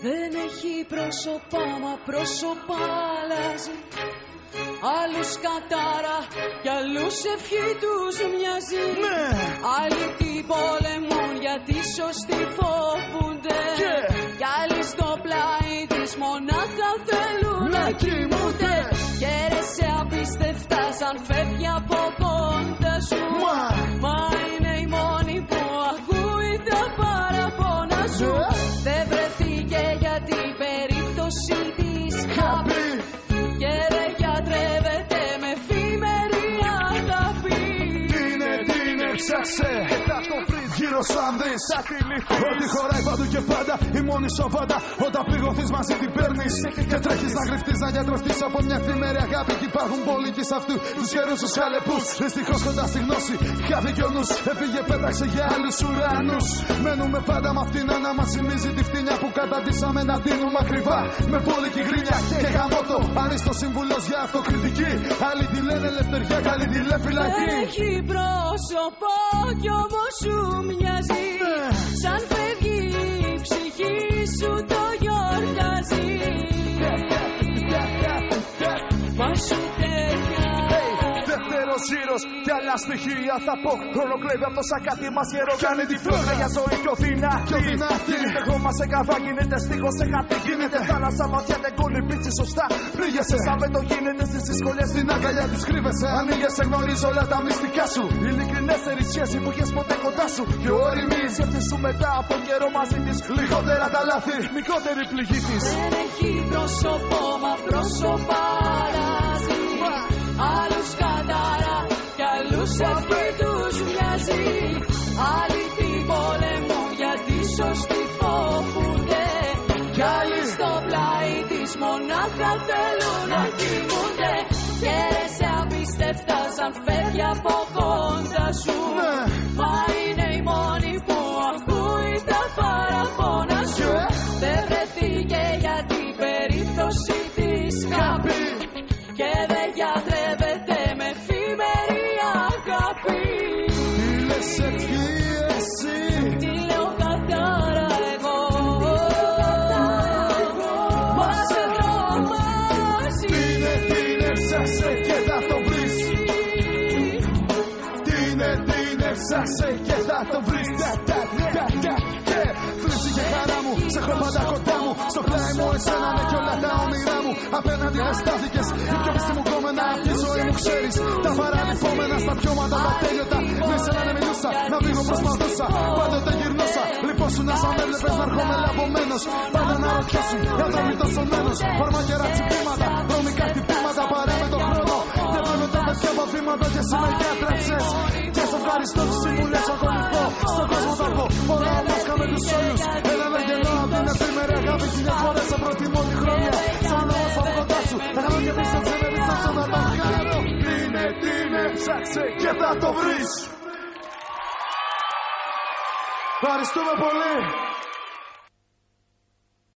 Δεν έχει πρόσωπα, μα πρόσωπα αλλάζει. Άλλους κατάρα κι άλλους ευχή τους μοιάζει. Άλλοι την πολεμούν γιατί σωστοί φοβούνται. Κι άλλοι στο πλάι της μονάχα θέλουν να κοιμούνται. Χαίρεσαι απίστευτα σαν φεύγει από κοντά σου. Μα είναι η μόνη που ακούει τα παραπονά σου. Δεν βρεθήκε για την περίπτωση της χαπή. Και δεν γιατρεύεται με εφήμερη αγάπη. Τι είναι, ψάξε και θα το βρεις γύρω σου αν δεις. Ό,τι χωράει παντού και πάντα η μόνη σοβάτα. Όταν πληγωθείς μαζί την παίρνεις και τρέχεις να κρυφτείς, να γιατρευτείς από μια εφήμερη αγάπη. Κι υπάρχουν πολλοί και σε αυτού τους χερούς τους χαλεπούς. Δυστυχώς κοντά στη γνώση χάθηκε ο νους. Έφυγε, πέταξε για άλλους ουρανούς. Μένουμε πάντα με αυτήν να μας θυμίζει τη φτύνια που καταντήσαμε να δίνουμε ακριβά. Με πόλικη γκρίνια και γαμώτο. Αν είσαι το σύμβουλος για αυτοκριτική. Άλλοι τη λένε ελευθερία, άλλοι τη λένε φυλακή. Έχει πρόσωπο κι όμως σου μοιάζει. Σαν φεύγει η ψυχή σου το γιορτάζει. Μα σου δεύτερος γύρος κι άλλα στοιχεία θα πω. Χρονοκλέβει από το σακάτι μας γερό. Κάνει τη φλόγα για ζωή πιο δυνατή. Γίνεται χώμα σε καβά, γίνεται στίχος σε χατή. Γίνεται θάλασσα βαθιά, τεγκούνι πίτσι σωστά. Πνίγεσαι σαν με το γίνεται στις δυσκολίες. Στην αγκαλιά της κρύβεσαι. Ανοίγεσαι, γνωρίζω όλα τα μυστικά σου. Ειλικρινέστερη σχέση που είχες ποτέ κοντά σου. Και όριμη η σκέψη σου μετά από καιρό μαζί της. Λιγότερα τα λάθη, μικρότερη πληγή της. Δεν έχει πρόσωπο, μα πρόσωπα αλλάζει. Άλλους κατάρα κι άλλους ευχή τους μοιάζει. Άλλοι την πολεμούν γιατί σωστοί φοβούνται. Κι άλλοι στο πλάι της μονάχα θέλουν να κοιμούνται. Χαίρεσαι απίστευτα σαν φεύγει από κοντά σου. Μα είναι η μόνη που ακούει τα παραπονά σου. Δεν βρεθήκε για την περίπτωση της χαπή. Και δεν γιατρεύεται με εφήμερη αγάπη. Τι λες ευχή εσύ, τι λέω κατάρα εγώ. Μας τρομάζει. Τι είναι, ψάξε και θα το βρεις. Τι είναι, ψάξε και θα το βρεις. Θλίψη και χαρά μου, σε χρώματα κοντά μου. Στο πλάι μου εσένα με κι όλα τα όνειρά μου. Απέναντι δεν στάθηκες, η πιο πιστή μου κόμενα. Αυτή η ζωή μου ξέρεις, τα παραλυπόμενα στα πιώματα τα τέλειωτα. Με σένα να μιλούσα, να φύγω προσπαθούσα. Πάντοτε γυρνούσα, λοιπόν σου να σαν έβλεπες να έρχομαι λαβωμένος. Πάντα να ρωτιώσουν, για το μη τόσο μένος. Φαρμακερά τσιπήματα, δρομικά χτυπήματα. Παρέ με τον χρόνο, δεν βλέπω τα παιδιά από βήματα και εσύ με γιατρέψες. Και σε ευχαριστώ τους συμβουλές αγωνικό. Στον κόσμο θα πω, φοράω μάσκα με τους όλους. Ένα βεγγενό απ' την εφήμερη αγάπη. Χιλιάδες φορές σε προτιμώ τη χρόνια. Σαν όμως από κοντά σου, θα κάνω και πίσω σε με διστάσω να το κάνω. Τι είναι, ψάξε και θα το βρεις. Ευχαριστούμε πολύ.